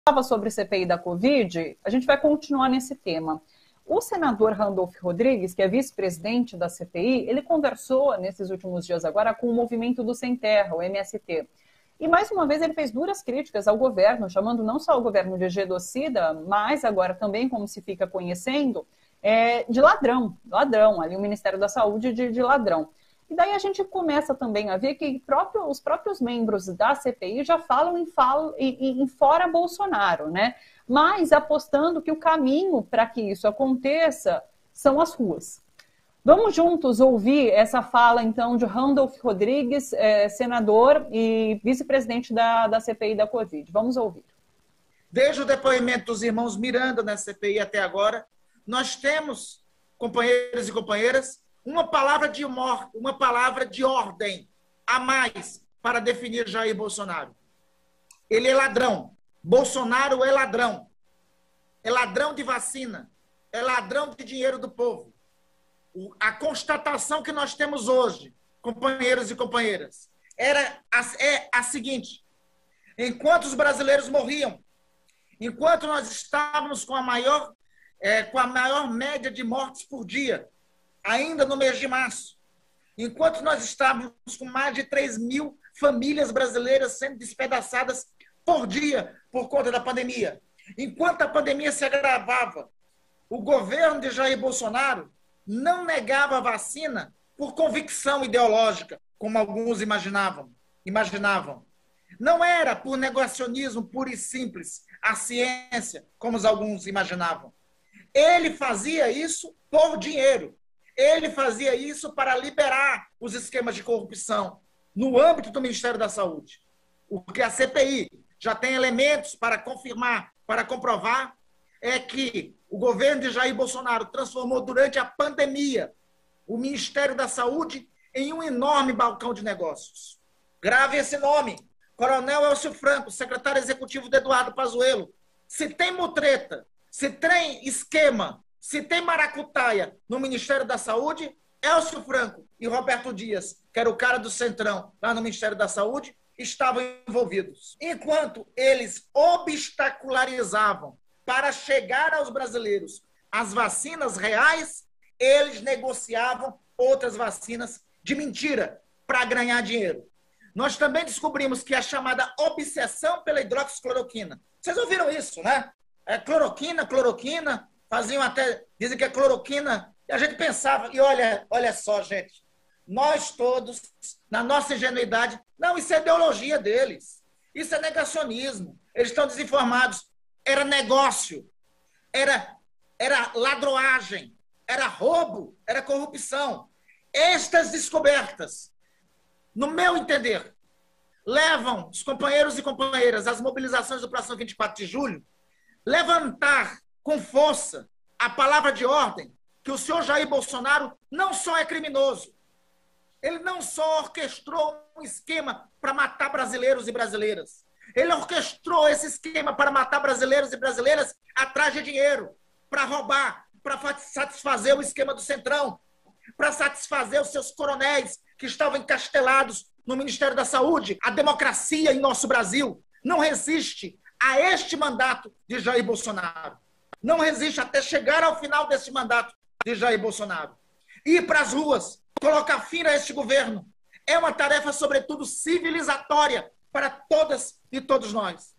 Falava sobre CPI da Covid, a gente vai continuar nesse tema. O senador Randolph Rodrigues, que é vice-presidente da CPI, ele conversou nesses últimos dias agora com o movimento do Sem Terra, o MST. E mais uma vez ele fez duras críticas ao governo, chamando não só o governo de genocida, mas agora também, como se fica conhecendo, de ladrão, ali o Ministério da Saúde de ladrão. E daí a gente começa também a ver que os próprios membros da CPI já falam em fora Bolsonaro, né? Mas apostando que o caminho para que isso aconteça são as ruas. Vamos juntos ouvir essa fala, então, de Randolph Rodrigues, senador e vice-presidente da CPI da Covid. Vamos ouvir. Desde o depoimento dos irmãos Miranda na CPI até agora, nós temos, companheiros e companheiras, uma palavra de morte, uma palavra de ordem a mais para definir Jair Bolsonaro. Ele é ladrão. Bolsonaro é ladrão. É ladrão de vacina. É ladrão de dinheiro do povo. A constatação que nós temos hoje, companheiros e companheiras, é a seguinte: enquanto os brasileiros morriam, enquanto nós estávamos com a maior média de mortes por dia, ainda no mês de março, enquanto nós estávamos com mais de 3.000 famílias brasileiras sendo despedaçadas por dia por conta da pandemia, enquanto a pandemia se agravava, o governo de Jair Bolsonaro não negava a vacina por convicção ideológica, como alguns imaginavam. Não era por negacionismo puro e simples, a ciência, como alguns imaginavam. Ele fazia isso por dinheiro. Ele fazia isso para liberar os esquemas de corrupção no âmbito do Ministério da Saúde. O que a CPI já tem elementos para confirmar, para comprovar, é que o governo de Jair Bolsonaro transformou durante a pandemia o Ministério da Saúde em um enorme balcão de negócios. Grave esse nome: Coronel Elcio Franco, secretário executivo de Eduardo Pazuello. Se tem mutreta, se tem esquema, se tem maracutaia no Ministério da Saúde, Elcio Franco e Roberto Dias, que era o cara do Centrão lá no Ministério da Saúde, estavam envolvidos. Enquanto eles obstacularizavam para chegar aos brasileiros as vacinas reais, eles negociavam outras vacinas de mentira para ganhar dinheiro. Nós também descobrimos que a chamada obsessão pela hidroxicloroquina. Vocês ouviram isso, né? Cloroquina, faziam até, dizem que é cloroquina, e a gente pensava, e olha só, gente, nós todos, na nossa ingenuidade, não, isso é ideologia deles, isso é negacionismo, eles estão desinformados. Era negócio, era ladroagem, era roubo, era corrupção. Estas descobertas, no meu entender, levam os companheiros e companheiras às mobilizações do próximo 24 de julho, levantar com força a palavra de ordem que o senhor Jair Bolsonaro não só é criminoso, ele não só orquestrou um esquema para matar brasileiros e brasileiras, ele orquestrou esse esquema para matar brasileiros e brasileiras atrás de dinheiro, para roubar, para satisfazer o esquema do Centrão, para satisfazer os seus coronéis que estavam encastelados no Ministério da Saúde. A democracia em nosso Brasil não resiste a este mandato de Jair Bolsonaro. Não resiste até chegar ao final desse mandato de Jair Bolsonaro. Ir para as ruas, colocar fim a este governo, é uma tarefa, sobretudo, civilizatória para todas e todos nós.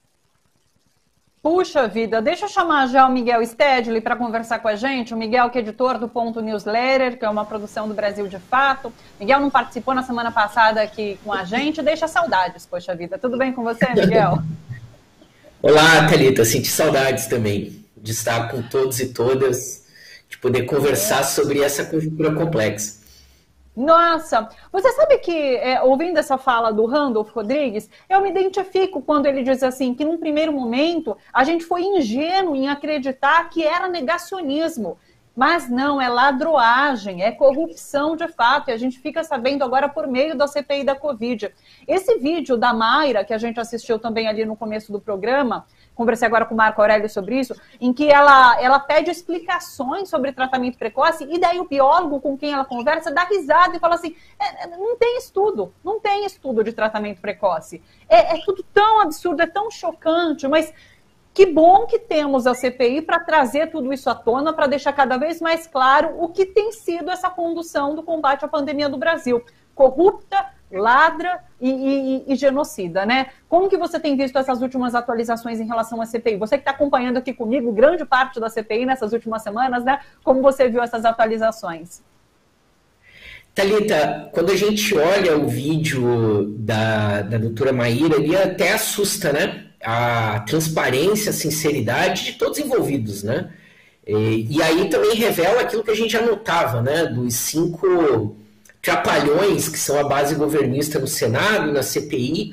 Puxa vida, deixa eu chamar já o Miguel Stedley para conversar com a gente. O Miguel, que é editor do Ponto Newsletter, que é uma produção do Brasil de Fato. Miguel não participou na semana passada aqui com a gente, deixa saudades, poxa vida. Tudo bem com você, Miguel? Olá, Thalita, senti saudades também de estar com todos e todas, de poder conversar sobre essa conjuntura complexa. Nossa, você sabe que, ouvindo essa fala do Randolph Rodrigues, eu me identifico quando ele diz assim, que num primeiro momento a gente foi ingênuo em acreditar que era negacionismo. Mas não, é ladroagem, é corrupção de fato, e a gente fica sabendo agora por meio da CPI da Covid. Esse vídeo da Mayra, que a gente assistiu também ali no começo do programa, conversei agora com o Marco Aurélio sobre isso, em que ela pede explicações sobre tratamento precoce, e daí o biólogo com quem ela conversa dá risada e fala assim, não tem estudo de tratamento precoce. É tudo tão absurdo, é tão chocante, mas que bom que temos a CPI para trazer tudo isso à tona, para deixar cada vez mais claro o que tem sido essa condução do combate à pandemia do Brasil. Corrupta, ladra e genocida, né? Como que você tem visto essas últimas atualizações em relação à CPI? Você que está acompanhando aqui comigo grande parte da CPI nessas últimas semanas, né? Como você viu essas atualizações? Thalita, quando a gente olha o vídeo da doutora Mayra, ele até assusta, né? A transparência, a sinceridade de todos envolvidos, né? E aí também revela aquilo que a gente já notava, né? Dos 5 trapalhões que são a base governista no Senado, na CPI,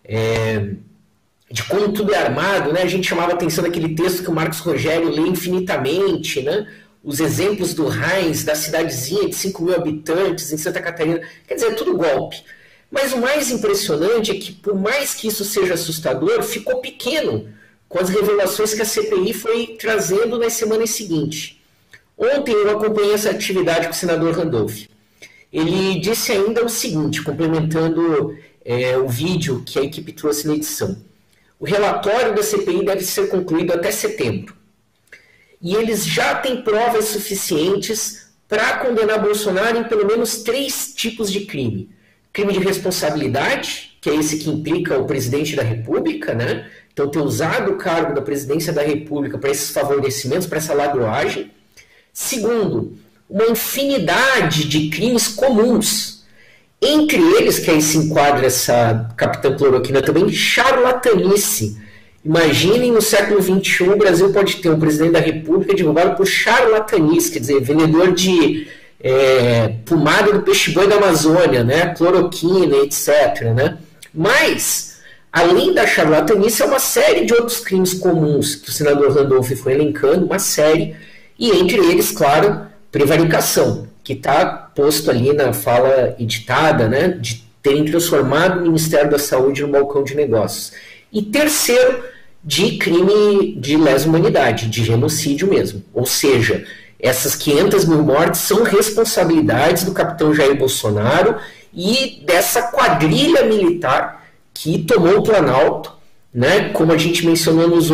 de como tudo é armado, né? A gente chamava atenção daquele texto que o Marcos Rogério lê infinitamente, né? Os exemplos do Heinz, da cidadezinha de 5 mil habitantes em Santa Catarina, quer dizer, é tudo golpe. Mas o mais impressionante é que, por mais que isso seja assustador, ficou pequeno com as revelações que a CPI foi trazendo nas semanas seguintes. Ontem eu acompanhei essa atividade com o senador Randolph. Ele disse ainda o seguinte, complementando o vídeo que a equipe trouxe na edição. O relatório da CPI deve ser concluído até setembro. E eles já têm provas suficientes para condenar Bolsonaro em pelo menos 3 tipos de crime. Crime de responsabilidade, que é esse que implica o presidente da República, né? Então, ter usado o cargo da presidência da República para esses favorecimentos, para essa ladroagem. Segundo, uma infinidade de crimes comuns. Entre eles, que aí se enquadra essa capitã cloroquina também, charlatanice. Imaginem, no século XXI, o Brasil pode ter um presidente da República divulgado por charlatanice, quer dizer, vendedor de pomada do peixe-boi da Amazônia, né? Cloroquina, etc. Né? Mas, além da charlatanice, há uma série de outros crimes comuns que o senador Randolph foi elencando, uma série, e entre eles, claro, prevaricação, que está posto ali na fala editada, né? De terem transformado o Ministério da Saúde no balcão de negócios. E terceiro, de crime de lesa humanidade, de genocídio mesmo, ou seja, essas 500 mil mortes são responsabilidades do capitão Jair Bolsonaro e dessa quadrilha militar que tomou o Planalto, né, como a gente mencionou nos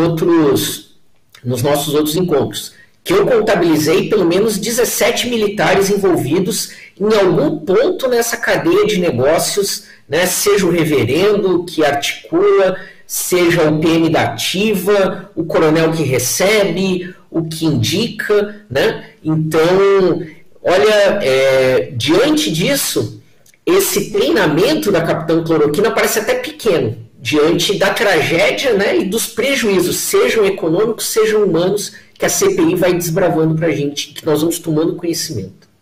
nossos outros encontros, que eu contabilizei pelo menos 17 militares envolvidos em algum ponto nessa cadeia de negócios, né, seja o reverendo que articula, seja o PM da ativa, o coronel que recebe, o que indica, né? Então, olha, diante disso, esse treinamento da capitã cloroquina parece até pequeno, diante da tragédia, né, e dos prejuízos, sejam econômicos, sejam humanos, que a CPI vai desbravando para a gente, que nós vamos tomando conhecimento.